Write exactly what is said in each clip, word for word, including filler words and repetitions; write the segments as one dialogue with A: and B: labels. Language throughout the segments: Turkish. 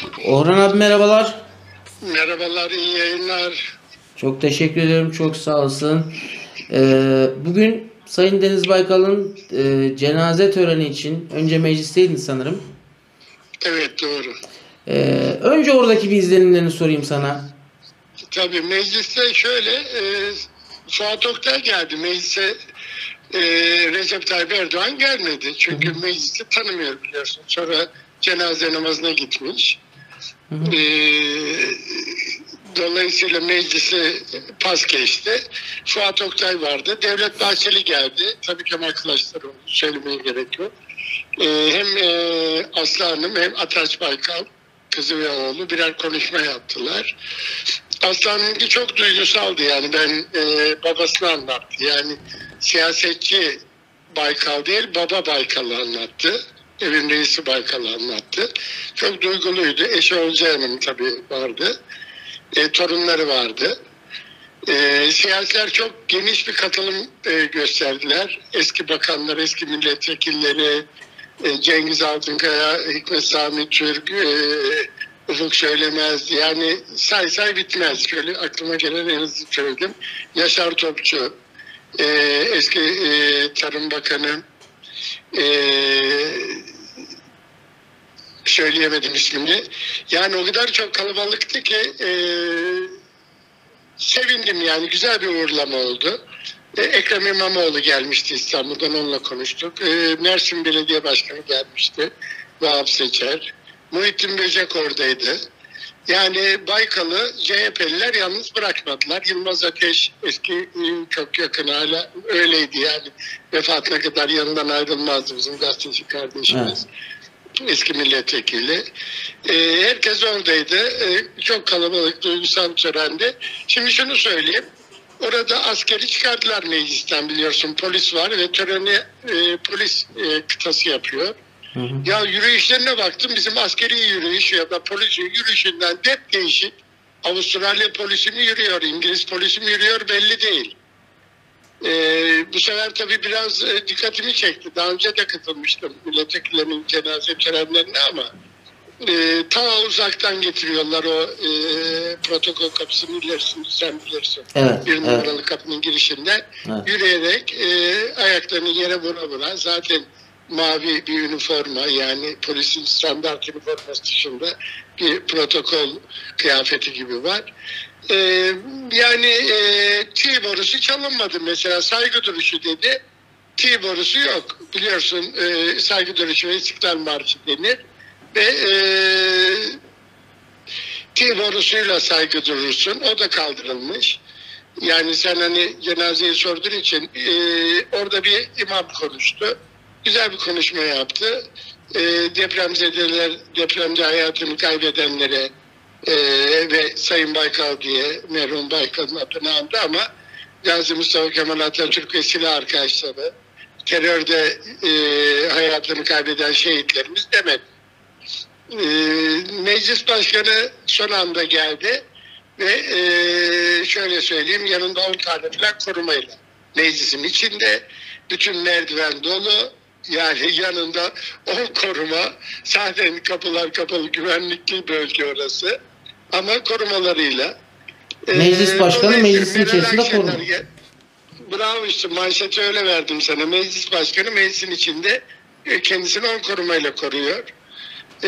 A: Orhan abi merhabalar.
B: Merhabalar, iyi yayınlar.
A: Çok teşekkür ederim. Çok sağ olsun. Ee, bugün Sayın Deniz Baykal'ın e, cenaze töreni için önce meclisteydin sanırım.
B: Evet, doğru.
A: Ee, önce oradaki bir izlenimlerini sorayım sana.
B: Tabii mecliste şöyle, e, Fuat Oktay geldi. Meclise e, Recep Tayyip Erdoğan gelmedi.
A: Hı
B: Çünkü
A: hı,
B: meclisi tanımıyor biliyorsun. Sonra cenaze namazına gitmiş.
A: hı hı.
B: E, Dolayısıyla meclisi pas geçti. Fuat Oktay vardı. Devlet Bahçeli geldi. Tabii Kemal Kılıçdaroğlu, söylemeye gerek yok. Ee, hem e, Aslı Hanım hem Ataç Baykal, kızı ve oğlu birer konuşma yaptılar. Aslı Hanım'ınki çok duygusaldı, yani ben e, babasını anlattı. Yani siyasetçi Baykal değil, baba Baykal'ı anlattı. Evin reisi Baykal'ı anlattı. Çok duyguluydu. Eşi Olcay Hanım tabii vardı. E, torunları vardı. E, siyasiler çok geniş bir katılım e, gösterdiler. Eski bakanlar, eski milletvekilleri, e, Cengiz Altınkaya, Hikmet Sami Türk, e, Ufuk Söylemez, yani say say bitmez. Şöyle aklıma gelen en hızlı söyledim. Yaşar Topçu, e, eski e, Tarım Bakanı, e, söyleyemedim ismini. Yani o kadar çok kalabalıktı ki e, sevindim, yani güzel bir uğurlama oldu. E, Ekrem İmamoğlu gelmişti İstanbul'dan, onunla konuştuk. E, Mersin Belediye Başkanı gelmişti, Vahap Seçer. Muhittin Böcek oradaydı. Yani Baykal'ı C H P'liler yalnız bırakmadılar. Yılmaz Ateş eski e, çok yakın, hala öyleydi yani. Vefatına kadar yanından ayrılmazdı bizim gazeteci
A: Evet.
B: kardeşimiz. Eski milletvekili. E, herkes oradaydı. E, çok kalabalık, duygusal bir törendi. Şimdi şunu söyleyeyim. Orada askeri çıkardılar meclisten, biliyorsun. Polis var ve töreni e, polis e, kıtası yapıyor.
A: Hı hı.
B: Ya yürüyüşlerine baktım, bizim askeri yürüyüş ya da polis yürüyüşünden hep değişik. Avustralya polisi mi yürüyor, İngiliz polisi mi yürüyor belli değil. Ee, bu sefer tabii biraz e, dikkatimi çekti. Daha önce de katılmıştım milletvekillerinin cenaze törenlerine ama e, ta uzaktan getiriyorlar o e, protokol kapısının ilerisinde, sen bilirsin.
A: Evet.
B: Bir
A: Evet.
B: numaralı kapının girişinde
A: Evet.
B: yürüyerek e, ayaklarını yere vura vura, zaten mavi bir üniforma, yani polisin standart üniforması dışında bir protokol kıyafeti gibi var. Ee, yani e, T borusu çalınmadı mesela, saygı duruşu dedi. T borusu yok. Biliyorsun e, saygı duruşu ve İstiklal Marşı denir. Ve e, T borusuyla saygı durursun. O da kaldırılmış. Yani sen hani cenazeyi sorduğun için e, orada bir imam konuştu. Güzel bir konuşma yaptı. E, depremzedeler, depremde hayatını kaybedenlere e, ve Sayın Baykal diye merhum Baykal'ın adını andı ama Gazi Mustafa Kemal Atatürk ve silah arkadaşları, terörde e, hayatını kaybeden şehitlerimiz demedi. E, Meclis Başkanı son anda geldi ve e, şöyle söyleyeyim, yanında on tane falan korumayla meclisin içinde, bütün merdiven dolu, yani yanında on koruma, zaten kapılar kapalı, güvenlikli bölge orası ama korumalarıyla. E,
A: Meclis başkanı
B: dolayısıyla
A: meclisin
B: Meral
A: içerisinde
B: Akşener
A: koruma.
B: gel. Bravo, işte manşeti öyle verdim sana. Meclis Başkanı meclisin içinde e, kendisini on korumayla koruyor. Ee,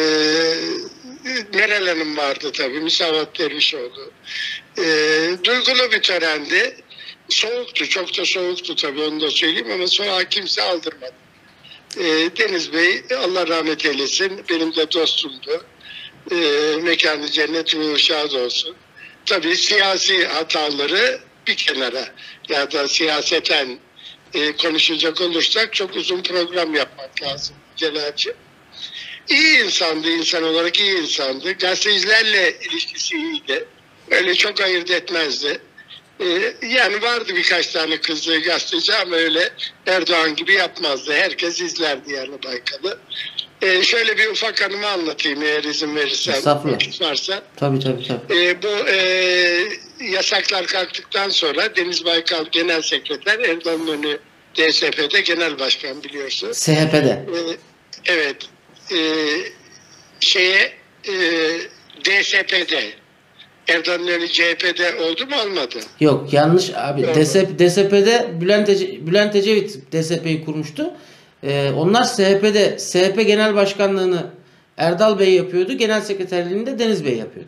B: Meral Hanım vardı tabii, Müsavat Dervişoğlu. Ee, duygulu bir törendi. Soğuktu, çok da soğuktu tabii, onu da söyleyeyim, ama sonra kimse aldırmadı. Ee, Deniz Bey, Allah rahmet eylesin, benim de dostumdu. Ee, mekanı cennet, ruhu şad olsun. Tabii siyasi hataları bir kenara, ya da siyaseten e, konuşacak olursak çok uzun program yapmak lazım Celal'ciğim. İyi insandı, insan olarak iyi insandı. Gazetecilerle ilişkisi iyiydi. Öyle çok ayırt etmezdi. Ee, yani vardı birkaç tane kızdığı gazeteci ama öyle Erdoğan gibi yapmazdı. Herkes izlerdi yani Baykal'ı. Ee, şöyle bir ufak anımı anlatayım eğer izin verirsen,
A: Estağfurullah.
B: vakit varsa.
A: Tabii tabii tabii.
B: Ee, bu e, yasaklar kalktıktan sonra Deniz Baykal Genel Sekreter, Erdoğan Önü D S P'de Genel Başkan, biliyorsun.
A: S H P'de.
B: Ee, evet. Ee, şeye e, D S P'de. Erdoğan İnönü C H P'de oldu mu olmadı?
A: Yok yanlış abi.
B: Oldu.
A: D S P, D S P'de Bülent, Ece, Bülent Ecevit D S P'yi kurmuştu. Ee, onlar S H P'de S H P Genel Başkanlığını Erdal Bey yapıyordu. Genel Sekreterliğini de Deniz Bey yapıyordu.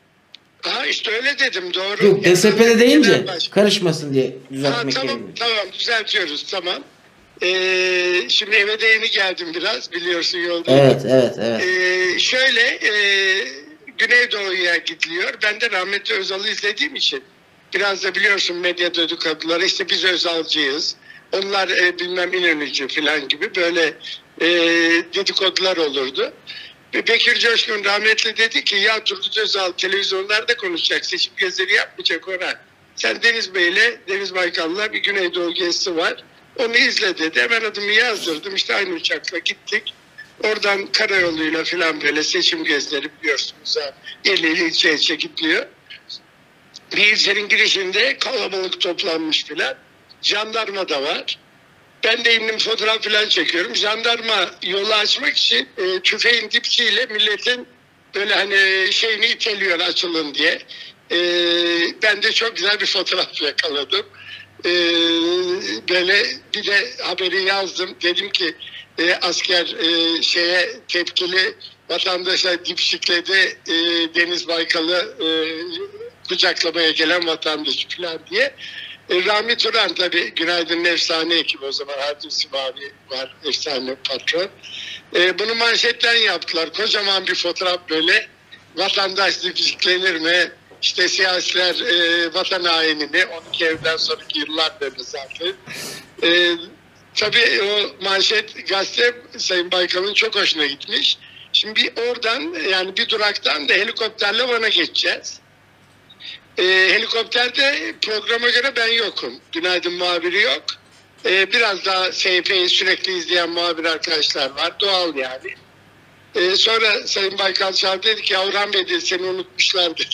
B: Ha işte öyle dedim, doğru.
A: Yok D S P'de deyince
B: Genel Başkan.
A: karışmasın diye
B: Ha,
A: düzeltmek
B: tamam
A: gerekiyor.
B: tamam düzeltiyoruz, tamam. Ee, şimdi eve de yeni geldim biraz, biliyorsun yolda.
A: Evet evet evet.
B: Ee, şöyle e, Güneydoğu'ya gidiliyor. Ben de rahmetli Özal'ı izlediğim için biraz da biliyorsun medya dedikoduları, işte biz Özalcıyız. Onlar e, bilmem İnönücü falan gibi böyle e, dedikodular olurdu. Ve Bekir Coşkun rahmetli dedi ki ya Turgut Özal televizyonlarda konuşacak, seçim gezileri yapmayacak Orhan. Sen Deniz Bey'le, Deniz Baykal'la bir Güneydoğu gezisi var. Onu izle dedi. Hemen adımı yazdırdım. İşte aynı uçakla gittik. Oradan karayoluyla falan böyle seçim gezileri biliyorsunuz. İl il ilçe ilçe gidiyor. Bir ilçenin girişinde kalabalık toplanmış filan. Jandarma da var. Ben de indim, fotoğraf falan çekiyorum. Jandarma yolu açmak için e, tüfeğin dipçiyle milletin böyle hani şeyini iteliyor açılın diye. E, ben de çok güzel bir fotoğraf yakaladım. E, böyle bir de haberi yazdım. Dedim ki e, asker e, şeye tepkili vatandaşa dipşikledi e, Deniz Baykal'ı e, kucaklamaya gelen vatandaş falan diye. E, Rami Turan tabii Günaydın'ın efsane ekibi, o zaman Hadis abi var, efsane patron. E, bunu manşetten yaptılar. Kocaman bir fotoğraf böyle. Vatandaş dipşiklenir mi? İşte siyasiler e, vatan hainini, on iki evden sonraki yıllar böyle zaten. E, tabii o manşet gazete Sayın Baykal'ın çok hoşuna gitmiş. Şimdi bir oradan, yani bir duraktan da helikopterle Van'a geçeceğiz. E, helikopterde programa göre ben yokum. Günaydın muhabiri yok. E, biraz daha S H P'yi sürekli izleyen muhabir arkadaşlar var. Doğal yani. E, sonra Sayın Baykal çağırdı, dedi ki Orhan Bey dedi, seni unutmuşlar dedi.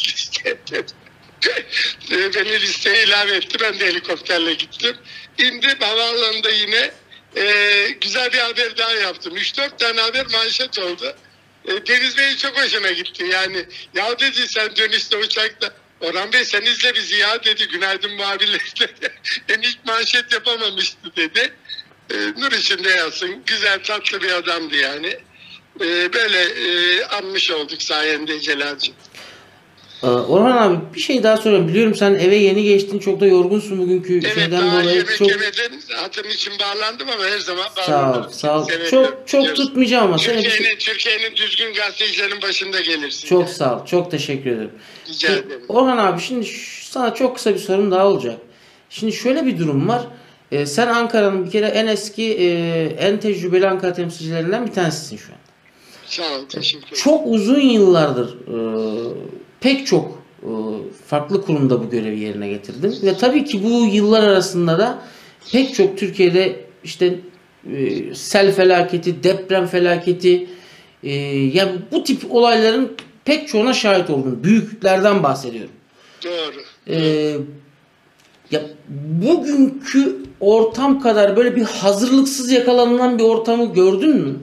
B: e, beni listeye ilave etti. Ben de helikopterle gittim. İndim havaalanında yine e, güzel bir haber daha yaptım. üç dört tane haber manşet oldu. E, Deniz Bey'in çok hoşuna gitti. Yani ya dedi sen dönüşte uçakta Orhan Bey sen izle bizi ya dedi. Günaydın muhabirleri dedi. Ben ilk manşet yapamamıştı dedi. E, nur içinde yatsın. Güzel tatlı bir adamdı yani. E, böyle e, anmış olduk sayende Celal'cığım.
A: Ee, Orhan abi bir şey daha sorayım. Biliyorum sen eve yeni geçtin. Çok da yorgunsun bugünkü
B: Evet,
A: şeyden
B: daha
A: dolayı.
B: yemek
A: Çok
B: yemedim. Hatım için bağlandım ama her zaman
A: sağ
B: bağlanırım.
A: ol, sağ ol.
B: Severim,
A: Çok çok
B: biliyorsun.
A: tutmayacağım ama sana bir şey...
B: Türkiye'nin, Türkiye'nin düzgün gazetecilerin başında gelirsin.
A: Çok sağ ol. Çok teşekkür ederim.
B: Rica
A: Şimdi,
B: ederim.
A: Orhan abi şimdi ş- sana çok kısa bir sorum daha olacak. Şimdi şöyle bir durum var. Ee, sen Ankara'nın bir kere en eski, e, en tecrübeli Ankara temsilcilerinden bir tanesisin şu an.
B: Sağ ol, teşekkür ederim.
A: Çok uzun yıllardır e, pek çok e, farklı kurumda bu görevi yerine getirdin. Ve tabii ki bu yıllar arasında da pek çok Türkiye'de işte e, sel felaketi, deprem felaketi, e, yani bu tip olayların pek çoğuna şahit oldun. Büyüklerden bahsediyorum.
B: Doğru.
A: E, ya bugünkü ortam kadar böyle bir hazırlıksız yakalanılan bir ortamı gördün mü?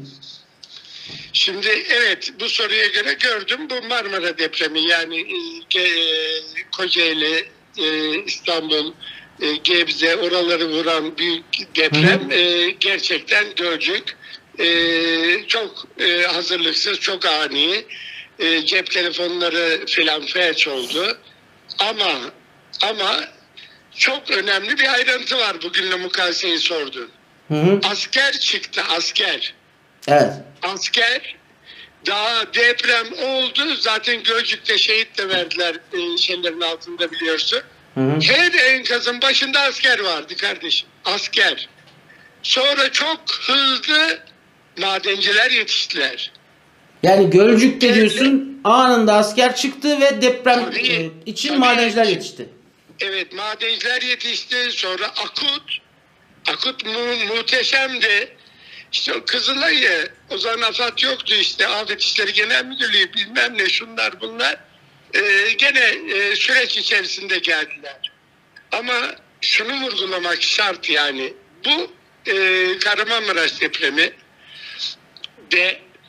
B: Şimdi evet, bu soruya göre gördüm. Bu Marmara depremi, yani e, e, Kocaeli, e, İstanbul, e, Gebze, oraları vuran büyük deprem e, gerçekten Gölcük. E, çok e, hazırlıksız, çok ani. E, cep telefonları filan felç oldu. Ama ama çok önemli bir ayrıntı var, bugünle mukayeseyi sordu.
A: Hı hı.
B: Asker çıktı, asker.
A: Evet.
B: Asker, daha deprem oldu. Zaten Gölcük'te şehit de verdiler e, şeylerin altında, biliyorsun.
A: Hı hı.
B: Her enkazın başında asker vardı kardeşim. Asker. Sonra çok hızlı madenciler yetiştiler.
A: Yani Gölcük'te diyorsun anında asker çıktı ve deprem
B: Tabii,
A: e, için
B: tabii.
A: madenciler yetişti.
B: Evet, madenciler yetişti. Sonra Akut. Akut mu muhteşemdi. İşte o Kızılay'ı, o zaman AFAD yoktu, işte Afet İşleri Genel Müdürlüğü bilmem ne, şunlar bunlar. Ee, gene e, süreç içerisinde geldiler. Ama şunu vurgulamak şart, yani bu e, Kahramanmaraş depremi de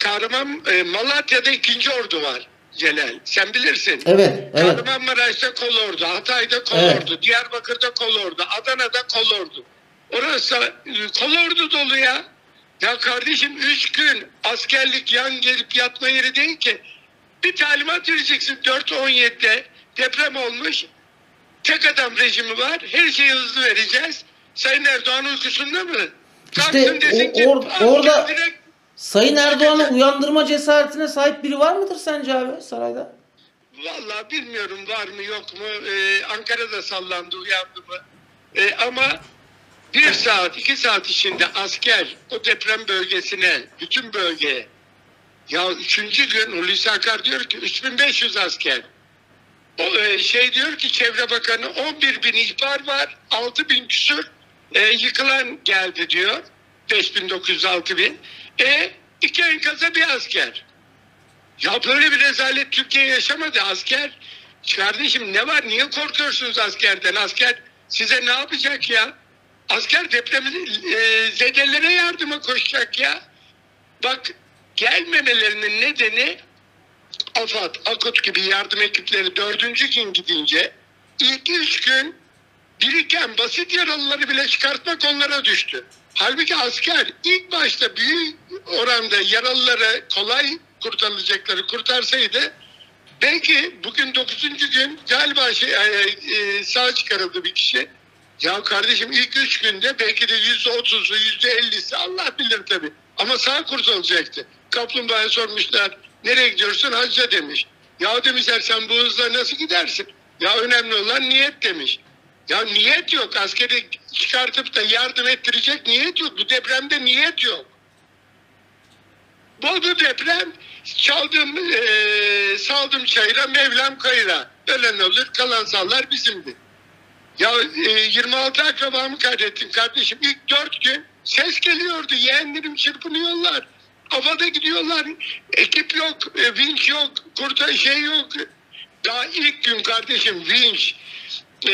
B: Kahraman e, Malatya'da ikinci ordu var Celal. Sen bilirsin.
A: Evet, evet.
B: Kahramanmaraş'ta kolordu, Hatay'da kolordu,
A: Evet.
B: Diyarbakır'da kolordu, Adana'da kolordu. Orası e, kolordu dolu ya. Ya kardeşim üç gün askerlik yan gelip yatma yeri değil ki. Bir talimat vereceksin dört on yedide deprem olmuş. Tek adam rejimi var. Her şeyi hızlı vereceğiz. Sayın Erdoğan uykusunda mı?
A: İşte
B: desin
A: o-
B: ki,
A: or-
B: asker
A: orada
B: direkt-
A: Sayın Erdoğan'ı uyandırma cesaretine sahip biri var mıdır sence abi sarayda?
B: Vallahi bilmiyorum var mı yok mu. Ee, Ankara'da sallandı uyandı mı. Ee, ama bir saat iki saat içinde asker o deprem bölgesine bütün bölgeye ya üçüncü gün Hulusi Akar diyor ki üç bin beş yüz asker. O e, şey diyor ki Çevre Bakanı on bir bin ihbar var, altı bin küsur e, yıkılan geldi diyor. beş bin dokuz yüz altı bin. E iki enkaza bir asker. Ya böyle bir rezalet Türkiye yaşamadı. Asker, kardeşim ne var? Niye korkuyorsunuz askerden? Asker size ne yapacak ya? Asker depremi e, zedelere yardıma koşacak ya. Bak gelmemelerinin nedeni AFAD, AKOT gibi yardım ekipleri dördüncü gün gidince ilk üç gün biriken basit yaralıları bile çıkartmak onlara düştü. Halbuki asker ilk başta büyük oranda yaralıları kolay kurtarılacakları kurtarsaydı belki bugün dokuzuncu gün galiba şey, e, e, sağ çıkarıldı bir kişi. Ya kardeşim ilk üç günde belki de yüzde otuzu, yüzde ellisi Allah bilir tabii. Ama sağ kurtulacaktı. Kaplumbağaya sormuşlar nereye gidiyorsun? Hacca demiş. Ya demişler sen bu hızla nasıl gidersin? Ya önemli olan niyet demiş. Ya niyet yok. Askeri çıkartıp da yardım ettirecek niyet yok. Bu depremde niyet yok. Bu, bu deprem çaldım, e, saldım çayıra, Mevlam kayıra. Ölen olur, kalan sallar bizimdi. Ya e, yirmi altı akrabamı kaydettim kardeşim. İlk dört gün ses geliyordu. Yeğenlerim çırpınıyorlar. Havada gidiyorlar. Ekip yok, e, vinç yok, kurtar şey yok. Daha ilk gün kardeşim vinç, e,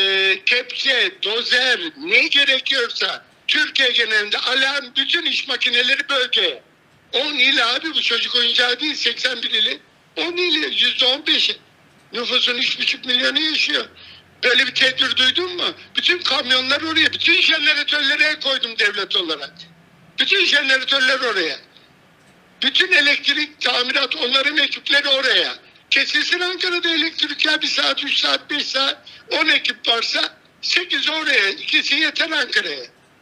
B: kepçe, dozer ne gerekiyorsa Türkiye genelinde alarm bütün iş makineleri bölgeye. on il abi bu çocuk oyuncağı değil seksen bir ili. on ili yüzde on beşi. Nüfusun üç buçuk milyonu yaşıyor. Böyle bir tedbir duydun mu? Bütün kamyonlar oraya, bütün jeneratörlere koydum devlet olarak. Bütün jeneratörler oraya. Bütün elektrik, tamirat, onların ekipleri oraya. Kesilsin Ankara'da elektrik ya bir saat, üç saat, beş saat. on ekip varsa sekiz oraya, ikisi yeter Ankara'ya.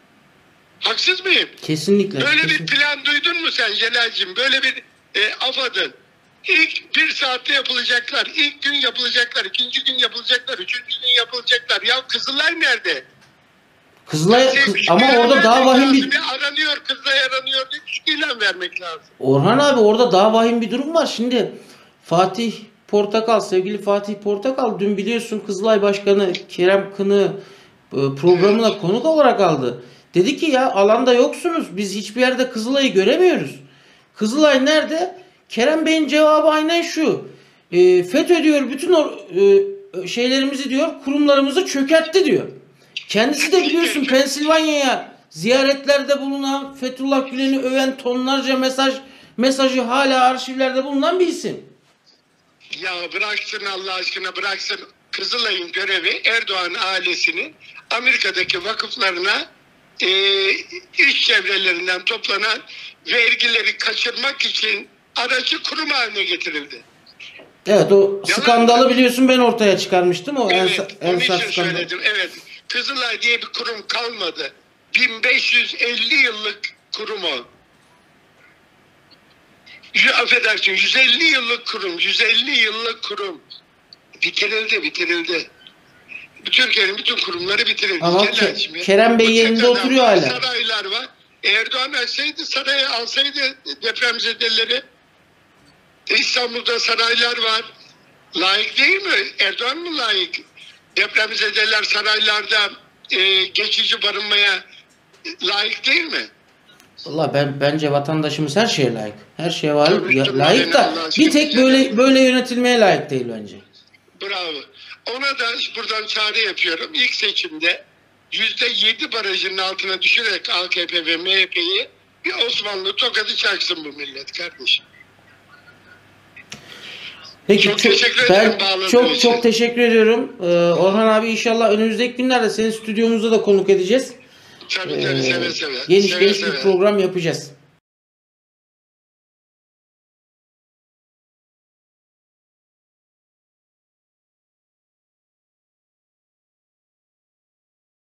B: Haksız mıyım?
A: Kesinlikle.
B: Böyle
A: kesinlikle.
B: bir plan duydun mu sen Celal'cim? Böyle bir e, AFAD'ın ilk bir saatte yapılacaklar, ilk gün yapılacaklar, ikinci gün yapılacaklar, üçüncü gün yapılacaklar. Ya Kızılay nerede?
A: Kızılay
B: Şey,
A: kız-
B: küçük
A: ama
B: ilan
A: orada daha
B: vermek
A: vahim
B: lazım
A: bir
B: ya. Aranıyor, Kızılay aranıyor diye küçük ilan vermek lazım.
A: Orhan abi orada daha vahim bir durum var. Şimdi Fatih Portakal, sevgili Fatih Portakal dün biliyorsun Kızılay Başkanı Kerem Kınık'ı e, programına konuk olarak aldı. Dedi ki ya alanda yoksunuz. Biz hiçbir yerde Kızılay'ı göremiyoruz. Kızılay nerede? Kerem Bey'in cevabı aynen şu. E, FETÖ diyor bütün o e, şeylerimizi diyor, kurumlarımızı çökertti diyor. Kendisi de biliyorsun Pensilvanya'ya ziyaretlerde bulunan, Fethullah Gülen'i öven tonlarca mesaj mesajı hala arşivlerde bulunan bir isim.
B: Ya bıraksın Allah aşkına bıraksın. Kızılay'ın görevi Erdoğan ailesinin Amerika'daki vakıflarına e, iş çevrelerinden toplanan vergileri kaçırmak için aracı kurum haline getirildi.
A: Evet o
B: Yalan
A: skandalı
B: mı?
A: biliyorsun ben ortaya çıkarmıştım. O
B: Evet,
A: Ensa-
B: onun
A: Ensar
B: için
A: skandalı.
B: söyledim. Evet, Kızılay diye bir kurum kalmadı. bin beş yüz elli yıllık kurum o. Y- Affedersin, yüz elli yıllık kurum, yüz elli yıllık kurum. Bitirildi, bitirildi. Türkiye'nin bütün kurumları bitirildi.
A: Ama
B: Celal
A: Ke-
B: şimdi,
A: Kerem Bey
B: bu
A: yerinde
B: tek adam
A: oturuyor
B: var,
A: hala.
B: Saraylar var. Erdoğan açsaydı saraya alsaydı depremzedeleri. İstanbul'da saraylar var. Layık değil mi? Erdoğan mı layık? Depremzedeler saraylarda e, geçici barınmaya layık değil mi?
A: Valla ben bence vatandaşımız her şeye layık. Her şeye layık,
B: Konuşturma
A: layık
B: beni
A: da
B: Allah aşkına.
A: bir tek böyle böyle yönetilmeye layık değil bence.
B: Bravo. Ona da buradan çağrı yapıyorum. İlk seçimde yüzde yedi barajının altına düşürerek A K P ve M H P'yi Bir Osmanlı tokadı çaksın bu millet kardeşim.
A: Peki
B: Çok
A: çok,
B: teşekkür
A: ben
B: ederim bağladığın
A: çok
B: için.
A: çok teşekkür ediyorum. Ee, Orhan abi inşallah önümüzdeki günlerde senin stüdyomuzda da konuk edeceğiz.
B: Tabii
A: Ee,
B: tabii seve seve.
A: Geniş
B: Seve
A: geniş
B: seve.
A: bir program yapacağız.